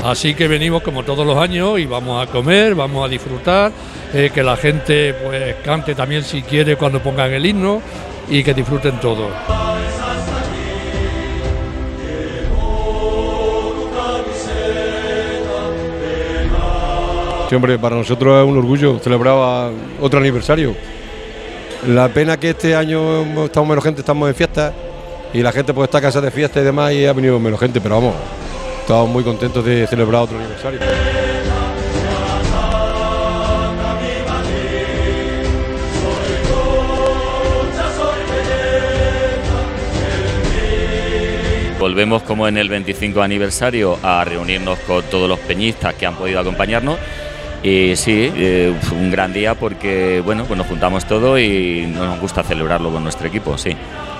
Así que venimos como todos los años y vamos a comer, vamos a disfrutar, que la gente pues cante también si quiere cuando pongan el himno y que disfruten todos. Sí, hombre, para nosotros es un orgullo celebrar otro aniversario. La pena que este año estamos menos gente, estamos en fiesta y la gente pues está a casa de fiesta y demás y ha venido menos gente, pero vamos, estamos muy contentos de celebrar otro aniversario. Volvemos como en el 25 aniversario a reunirnos con todos los peñistas que han podido acompañarnos. Y sí, un gran día porque bueno, pues nos juntamos todos y nos gusta celebrarlo con nuestro equipo, sí.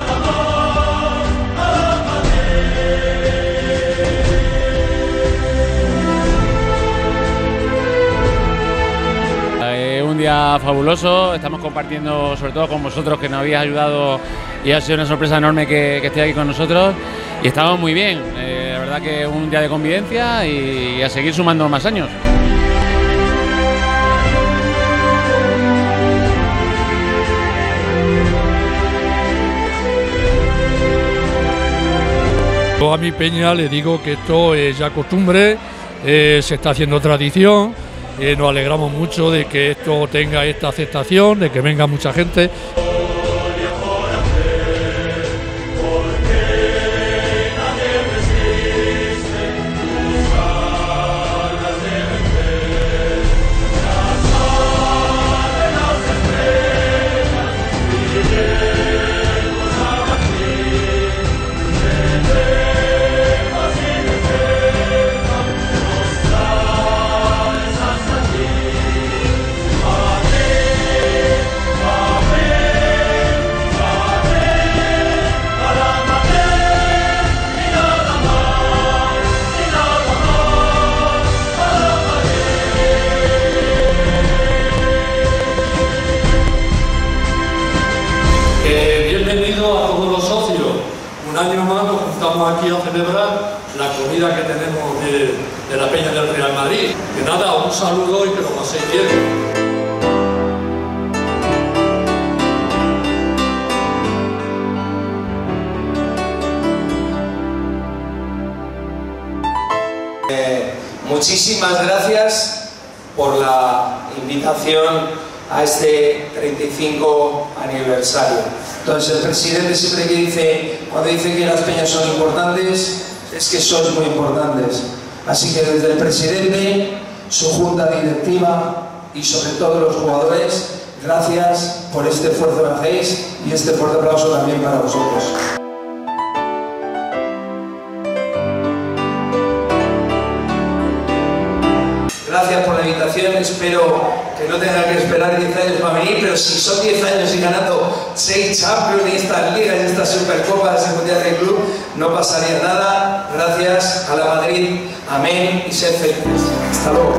Un día fabuloso, estamos compartiendo sobre todo con vosotros que nos habéis ayudado y ha sido una sorpresa enorme que estéis aquí con nosotros y estamos muy bien, la verdad que es un día de convivencia y a seguir sumando más años. A mi peña le digo que esto es ya costumbre, se está haciendo tradición, nos alegramos mucho de que esto tenga esta aceptación, de que venga mucha gente. Bienvenido a todos los socios. Un año más nos juntamos aquí a celebrar la comida que tenemos de la Peña del Real Madrid. Que nada, un saludo y que lo paséis bien. Muchísimas gracias por la invitación a este 35 aniversario. Entonces el presidente siempre que dice, cuando dice que las peñas son importantes, es que sois muy importantes. Así que desde el presidente, su junta directiva y sobre todo los jugadores, gracias por este esfuerzo que hacéis y este fuerte aplauso también para vosotros. Gracias por la invitación, espero que no tenga que esperar 10 años para venir, pero si son 10 años y ganando 6 Champions y estas ligas y estas Supercopas en Mundial de Club, no pasaría nada. Gracias a la Madrid, amén y sed felices. Hasta luego.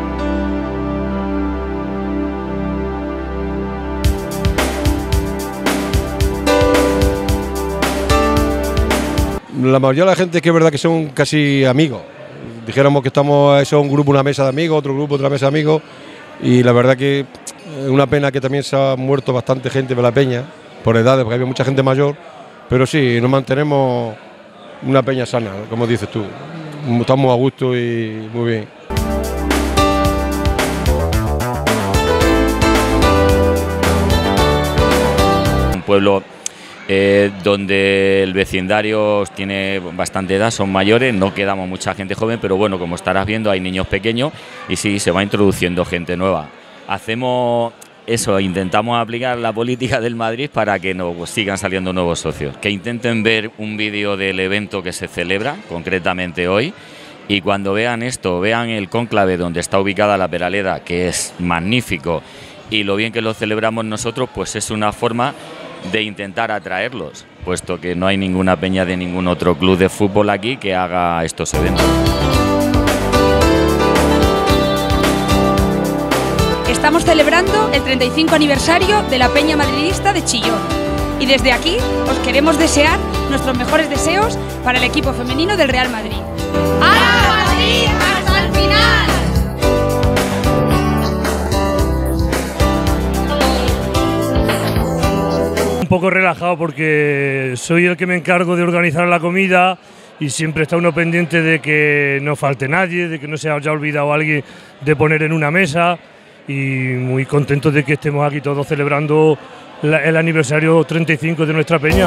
La mayoría de la gente que es verdad que son casi amigos. Dijéramos que estamos, eso es un grupo, una mesa de amigos, otro grupo, otra mesa de amigos, y la verdad que es una pena que también se ha muerto bastante gente de la peña, por edades, porque había mucha gente mayor, pero sí, nos mantenemos una peña sana, como dices tú, estamos a gusto y muy bien. Un pueblo donde el vecindario tiene bastante edad, son mayores, no quedamos mucha gente joven, pero bueno, como estarás viendo hay niños pequeños y sí, se va introduciendo gente nueva. Hacemos eso, intentamos aplicar la política del Madrid para que nos sigan saliendo nuevos socios, que intenten ver un vídeo del evento que se celebra, concretamente hoy, y cuando vean esto, vean el cónclave donde está ubicada la Peraleda, que es magnífico, y lo bien que lo celebramos nosotros, pues es una forma de intentar atraerlos, puesto que no hay ninguna peña de ningún otro club de fútbol aquí que haga estos eventos. Estamos celebrando el 35 aniversario de la Peña Madridista de Chillón y desde aquí os queremos desear nuestros mejores deseos para el equipo femenino del Real Madrid. ¡A Madrid hasta el final! poco relajado porque soy el que me encargo de organizar la comida y siempre está uno pendiente de que no falte nadie, de que no se haya olvidado alguien de poner en una mesa, y muy contento de que estemos aquí todos celebrando el aniversario 35 de nuestra peña.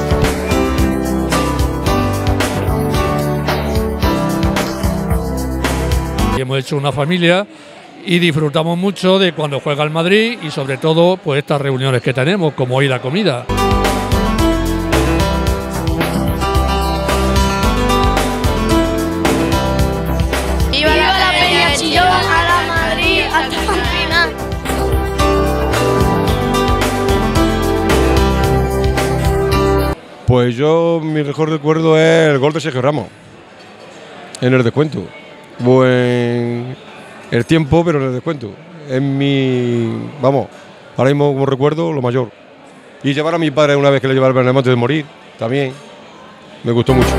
Y hemos hecho una familia y disfrutamos mucho de cuando juega el Madrid y sobre todo pues estas reuniones que tenemos, como hoy la comida. ¡Viva la Peña Chillón! ¡A la Madrid! ¡Hasta el final! Pues yo, mi mejor recuerdo es el gol de Sergio Ramos en el descuento. Buen el tiempo, pero en el descuento. Es mi, vamos, ahora mismo como recuerdo, lo mayor. Y llevar a mi padre una vez que le llevaba al Bernabéu antes de morir, también me gustó mucho.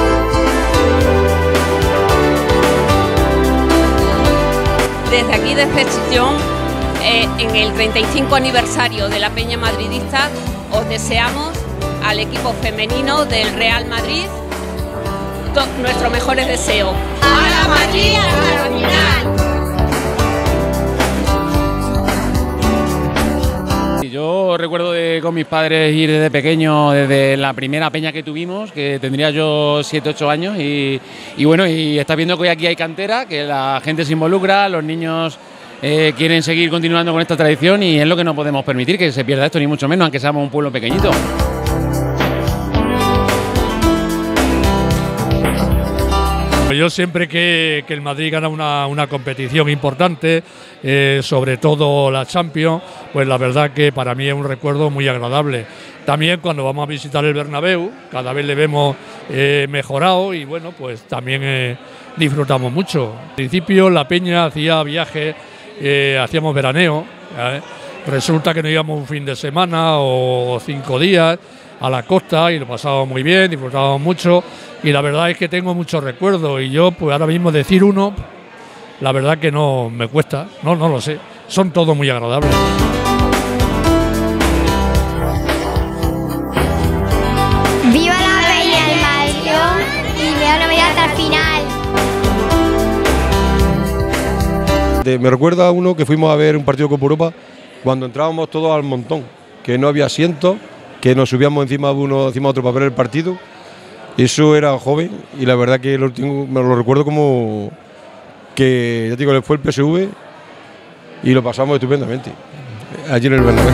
Desde aquí, desde Chillón, en el 35 aniversario de la Peña Madridista, os deseamos al equipo femenino del Real Madrid nuestros mejores deseos. ¡A la Madrid hasta la final! Yo recuerdo con mis padres ir desde pequeño, desde la primera peña que tuvimos, que tendría yo 7, 8 años, y bueno, y estás viendo que hoy aquí hay cantera, que la gente se involucra, los niños quieren seguir continuando con esta tradición, y es lo que no podemos permitir, que se pierda esto, ni mucho menos, aunque seamos un pueblo pequeñito. Yo siempre que el Madrid gana una competición importante, sobre todo la Champions, pues la verdad que para mí es un recuerdo muy agradable. También cuando vamos a visitar el Bernabéu, cada vez le vemos mejorado y bueno, pues también disfrutamos mucho. Al principio la peña hacía viajes, hacíamos veraneo, resulta que nos íbamos un fin de semana o 5 días a la costa y lo pasábamos muy bien, disfrutábamos mucho, y la verdad es que tengo muchos recuerdos, y yo pues ahora mismo decir uno, la verdad que no me cuesta, no lo sé, son todos muy agradables. ¡Viva la Peña del Madrid! Y me da la medalla hasta el final. Me recuerda a uno que fuimos a ver un partido de Copa Europa cuando entrábamos todos al montón, que no había asientos, que nos subíamos encima de uno, encima de otro para ver el partido. Eso era joven y la verdad que me lo recuerdo como que, ya te digo, fue el PSV y lo pasamos estupendamente allí en el Bernabéu.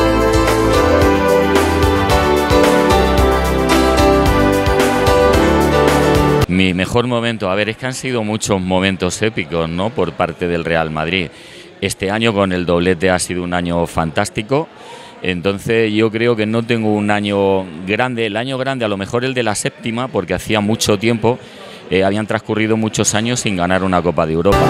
Mi mejor momento, a ver, es que han sido muchos momentos épicos, ¿no?, por parte del Real Madrid. Este año con el doblete ha sido un año fantástico. Entonces yo creo que no tengo un año grande, el año grande a lo mejor el de la séptima, porque hacía mucho tiempo, habían transcurrido muchos años sin ganar una Copa de Europa.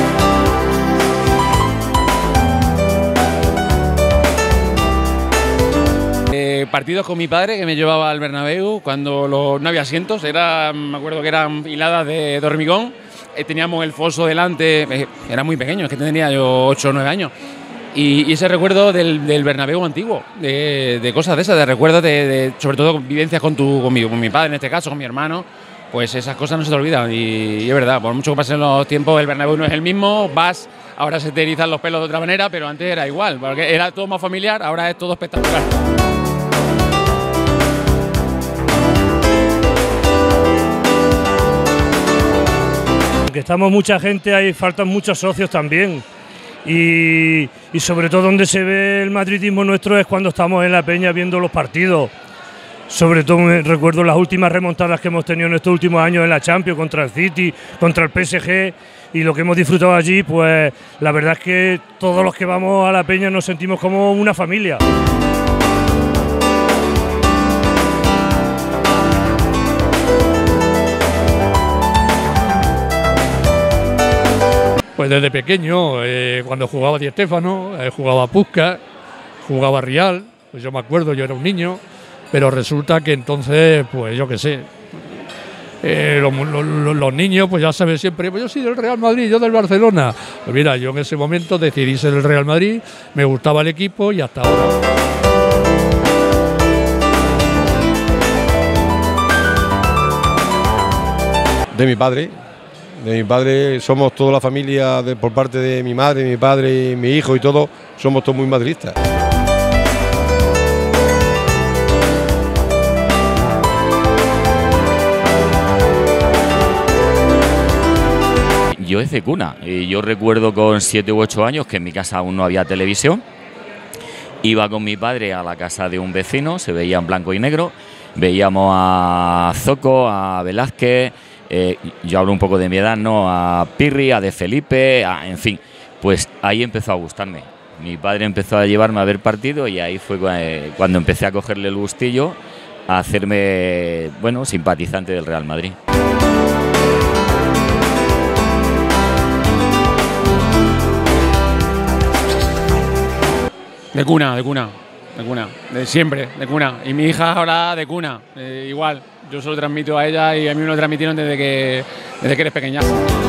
Partidos con mi padre, que me llevaba al Bernabéu cuando no había asientos, me acuerdo que eran hiladas de hormigón, teníamos el foso delante, era muy pequeño, es que tendría yo 8 o 9 años. Y ese recuerdo del Bernabéu antiguo, de cosas de esas, de recuerdos sobre todo vivencias con mi padre, en este caso, con mi hermano, pues esas cosas no se te olvidan. Y es verdad, por mucho que pasen los tiempos, el Bernabéu no es el mismo, ahora se te erizan los pelos de otra manera, pero antes era igual, porque era todo más familiar, ahora es todo espectacular. Aunque estamos mucha gente, ahí faltan muchos socios también. Y sobre todo donde se ve el madridismo nuestro es cuando estamos en la peña viendo los partidos. Sobre todo recuerdo las últimas remontadas que hemos tenido en estos últimos años en la Champions, contra el City, contra el PSG, y lo que hemos disfrutado allí, pues la verdad es que todos los que vamos a la peña nos sentimos como una familia. Pues desde pequeño, cuando jugaba Di Stéfano, jugaba Puskas, jugaba Real, pues yo me acuerdo, yo era un niño, pero resulta que entonces, pues yo qué sé, los niños, pues ya saben siempre, pues yo soy del Real Madrid, yo del Barcelona. Pues mira, yo en ese momento decidí ser del Real Madrid, me gustaba el equipo y hasta ahora. de mi padre. De mi padre, somos toda la familia por parte de mi madre, mi padre, mi hijo y todo, somos todos muy madridistas. Yo es de cuna, y yo recuerdo con 7 u 8 años que en mi casa aún no había televisión. Iba con mi padre a la casa de un vecino, se veía en blanco y negro, veíamos a Zoco, a Velázquez, yo hablo un poco de mi edad, ¿no? A Pirri, a De Felipe, en fin, pues ahí empezó a gustarme. Mi padre empezó a llevarme a ver partido y ahí fue cuando empecé a cogerle el gustillo, a hacerme, bueno, simpatizante del Real Madrid. De cuna, de siempre, de cuna. Y mi hija ahora de cuna, igual. Yo se lo transmito a ella y a mí me lo transmitieron desde que eres pequeña.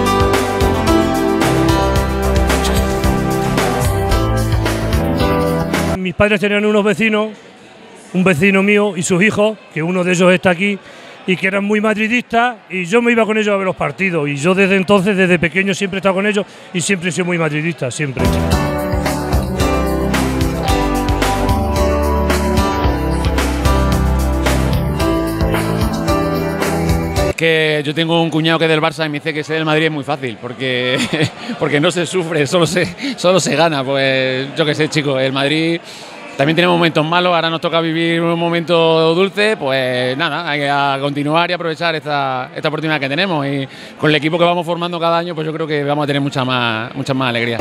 Mis padres tenían unos vecinos, un vecino mío y sus hijos, que uno de ellos está aquí, y que eran muy madridistas, y yo me iba con ellos a ver los partidos. Y yo desde entonces, desde pequeño, siempre he estado con ellos y siempre he sido muy madridista, siempre. Que yo tengo un cuñado que es del Barça y me dice que ser del Madrid es muy fácil, porque no se sufre, solo se gana. Pues yo qué sé, chicos, el Madrid también tiene momentos malos, ahora nos toca vivir un momento dulce, pues nada, hay que continuar y aprovechar esta oportunidad que tenemos, y con el equipo que vamos formando cada año, pues yo creo que vamos a tener mucha más alegría.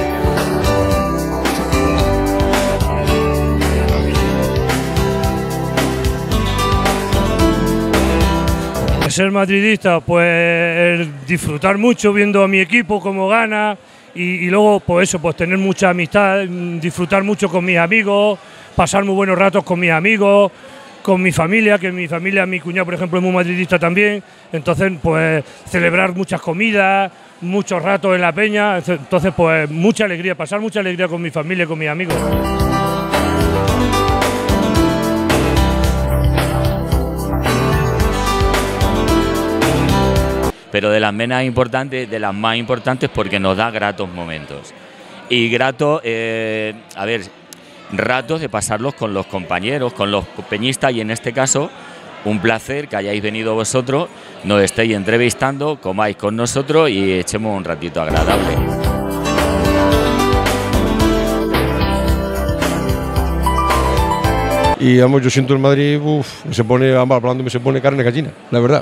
Ser madridista, pues disfrutar mucho viendo a mi equipo cómo gana y luego pues eso, pues tener mucha amistad, disfrutar mucho con mis amigos, pasar muy buenos ratos con mis amigos, con mi familia, que mi cuñado por ejemplo es muy madridista también, entonces pues celebrar muchas comidas, muchos ratos en la peña, entonces pues mucha alegría, pasar mucha alegría con mi familia y con mis amigos. Pero de las más importantes porque nos da gratos momentos. Y ratos de pasarlos con los compañeros, con los peñistas, y en este caso, un placer que hayáis venido vosotros, nos estéis entrevistando, comáis con nosotros y echemos un ratito agradable. Y vamos, yo siento el Madrid, se pone carne gallina, la verdad.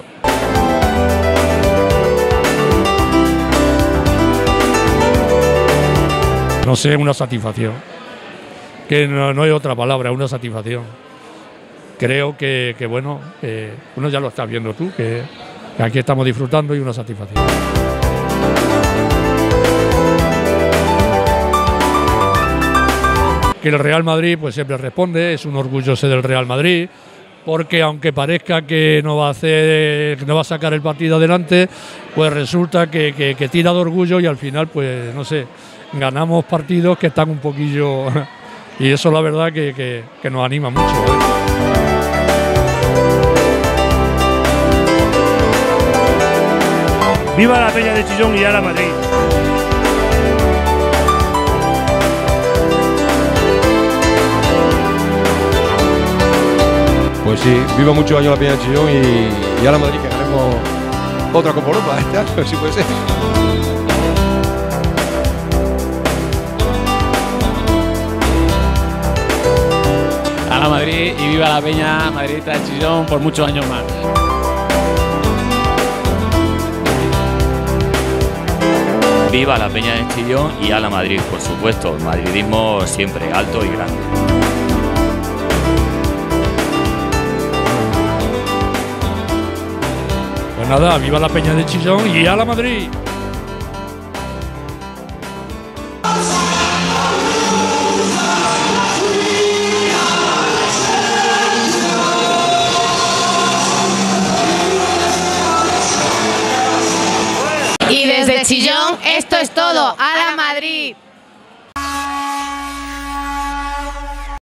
No sé, una satisfacción, que no hay otra palabra, una satisfacción. Creo que bueno, uno ya lo estás viendo tú, que aquí estamos disfrutando y una satisfacción. Que el Real Madrid pues siempre responde, es un orgullo ser del Real Madrid, porque aunque parezca que no va a sacar el partido adelante, pues resulta que tira de orgullo y al final pues no sé, ganamos partidos que están un poquillo y eso la verdad que nos anima mucho, ¿eh? ¡Viva la Peña de Chillón y a la Madrid! Pues sí, viva muchos años la Peña de Chillón y a la Madrid, que ganemos otra Copa Europa este año, si puede ser. A la Madrid y viva la Peña madridista de Chillón por muchos años más. Viva la Peña de Chillón y a la Madrid, por supuesto. El madridismo siempre alto y grande. Pues nada, viva la Peña de Chillón y a la Madrid. Y desde Chillón, esto es todo. ¡A la Madrid!